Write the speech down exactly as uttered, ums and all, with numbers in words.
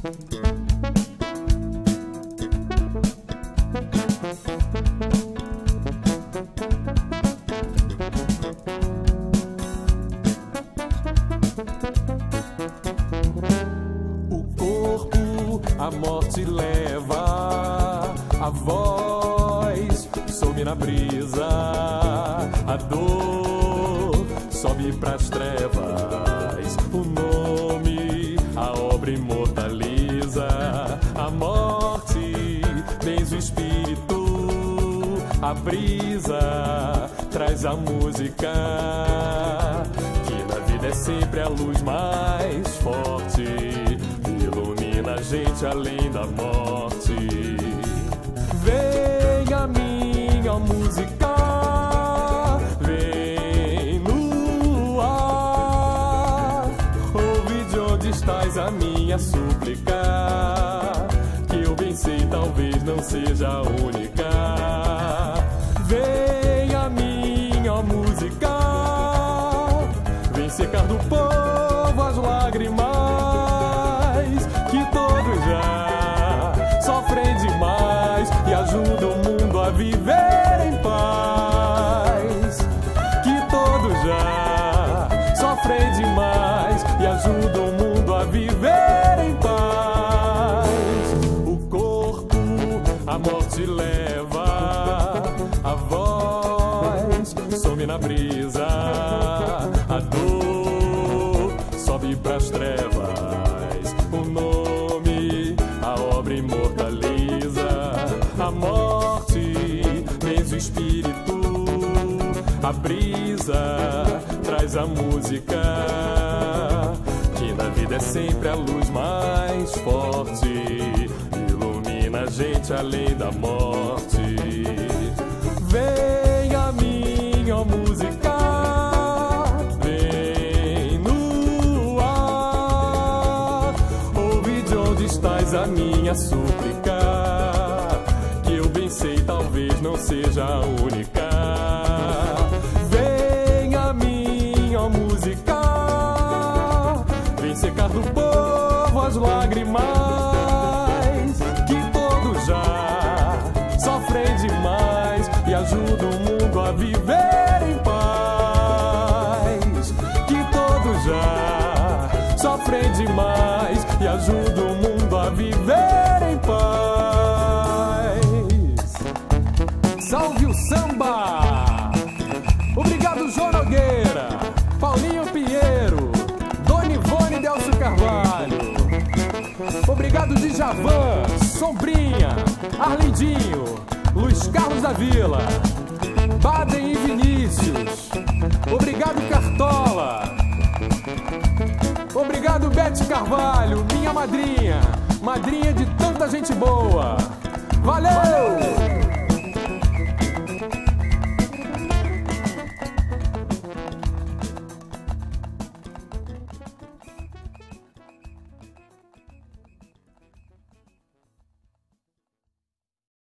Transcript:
A morte leva, a voz some na brisa, a dor sobe pras trevas, o nome a obra imortaliza, a morte benze o espírito, a brisa traz a música, que na vida é sempre a luz mais forte, ilumina a gente além da morte. Vem a minha música, vem no ar, ouve de onde estás a minha súplica, que eu bem sei talvez não seja a única. Vem a minha música, vem secar do povo as lágrimas, que todos já sofrem demais e ajuda o mundo a viver em paz. Que todos já sofrem demais e ajuda o mundo a viver em paz. O corpo a morte leva, a voz some na brisa, a dor sobe pras trevas, o nome a obra imortaliza, a morte benze o espírito, a brisa traz a música, que na vida é sempre a luz mais forte, ilumina a gente além da morte. Vem a minha música, vem no ar, ouve de onde estás a minha súplica, que eu bem sei talvez não seja a única. Vem a minha música, vem secar do povo as lágrimas, que todos já sofrem demais e ajuda o mundo a viver em paz. Que todos já sofrem demais e ajuda o mundo a viver em paz. Salve o samba! Obrigado, João Nogueira, Paulinho Pinheiro, Dona Ivone Delcio Carvalho. Obrigado, Djavan, Sombrinha, Arlindinho, Luiz Carlos da Vila, Baden e Vinícius. Obrigado, Cartola. Obrigado, Bete Carvalho, minha madrinha, madrinha de tanta gente boa. Valeu!